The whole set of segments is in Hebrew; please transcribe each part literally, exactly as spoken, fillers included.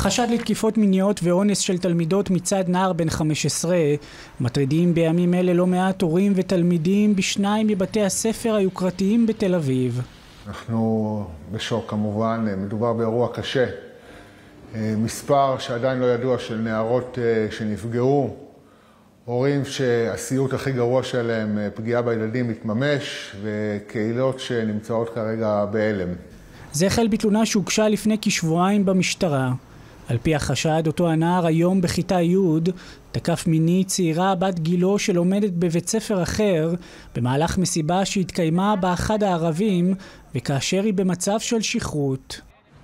החשד לתקיפות מיניות ואונס של תלמידות מצד נער בן חמש עשרה מטרידים בימים אלה לא מעט הורים ותלמידים בשניים מבתי הספר היוקרתיים בתל אביב. אנחנו בשוק כמובן, מדובר באירוע קשה. מספר שעדיין לא ידוע של נערות שנפגעו, הורים שהסיוט הכי גרוע שלהם פגיעה בילדים מתממש, וקהילות שנמצאות כרגע בהלם. זה החל בתלונה שהוגשה לפני כשבועיים במשטרה. על פי החשד, אותו הנער היום בכיתה י' תקף מיני צעירה בת גילו שלומדת בבית ספר אחר במהלך מסיבה שהתקיימה באחד הערבים וכאשר היא במצב של שכרות.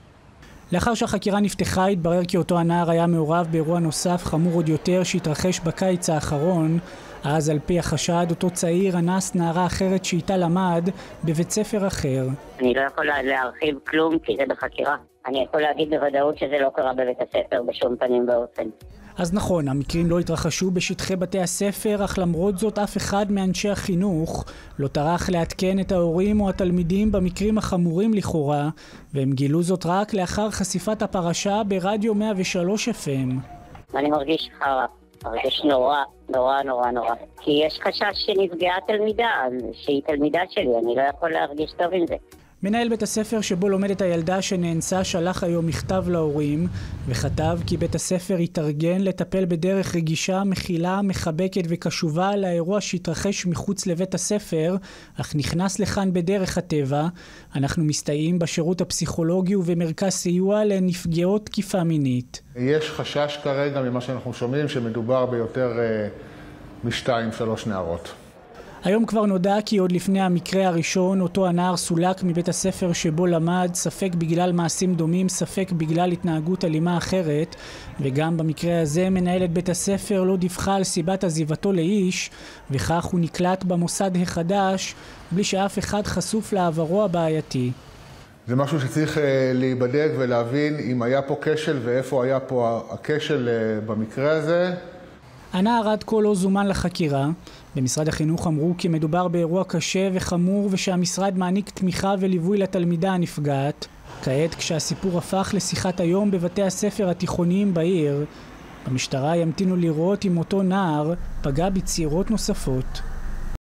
לאחר שהחקירה נפתחה התברר כי אותו הנער היה מעורב באירוע נוסף חמור עוד יותר שהתרחש בקיץ האחרון. אז על פי החשד אותו צעיר אנס נערה אחרת שאיתה למד בבית ספר אחר. אני לא יכול להרחיב כלום כי זה בחקירה. אני יכול להגיד בוודאות שזה לא קרה בבית הספר בשום פנים באופן. אז נכון, המקרים לא התרחשו בשטחי בתי הספר, אך למרות זאת אף אחד מאנשי החינוך לא טרח לעדכן את ההורים או התלמידים במקרים החמורים לכאורה, והם גילו זאת רק לאחר חשיפת הפרשה ברדיו מאה ושלוש אף אם. אני מרגיש חרא, מרגיש נורא, נורא, נורא, נורא. כי יש חשש שנפגעה תלמידה, שהיא תלמידה שלי, אני לא יכול להרגיש טוב עם זה. מנהל בית הספר שבו לומדת הילדה שנאנסה שלח היום מכתב להורים וכתב כי בית הספר יתארגן לטפל בדרך רגישה, מכילה, מחבקת וקשובה לאירוע שהתרחש מחוץ לבית הספר, אך נכנס לכאן בדרך הטבע. אנחנו מסתייעים בשירות הפסיכולוגי ובמרכז סיוע לנפגעות תקיפה מינית. יש חשש כרגע ממה שאנחנו שומעים שמדובר ביותר uh, משתיים, שלוש נערות. היום כבר נודע כי עוד לפני המקרה הראשון אותו הנער סולק מבית הספר שבו למד, ספק בגלל מעשים דומים, ספק בגלל התנהגות אלימה אחרת, וגם במקרה הזה מנהלת בית הספר לא דיווחה על סיבת עזיבתו לאיש, וכך הוא נקלט במוסד החדש בלי שאף אחד חשוף לעברו הבעייתי. זה משהו שצריך להיבדק ולהבין אם היה פה כשל ואיפה היה פה הכשל במקרה הזה. הנער עד כה לא זומן לחקירה. במשרד החינוך אמרו כי מדובר באירוע קשה וחמור ושהמשרד מעניק תמיכה וליווי לתלמידה הנפגעת. כעת כשהסיפור הפך לשיחת היום בבתי הספר התיכוניים בעיר, במשטרה ימתינו לראות אם אותו נער פגע בצעירות נוספות.